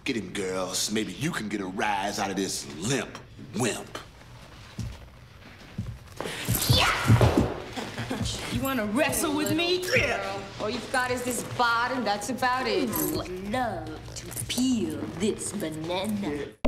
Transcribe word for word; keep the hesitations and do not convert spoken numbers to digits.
Get him, girls. Maybe you can get a rise out of this limp wimp. Yeah! You wanna wrestle with me? Yeah. All you've got is this bod, and that's about it. I'd love to peel this banana.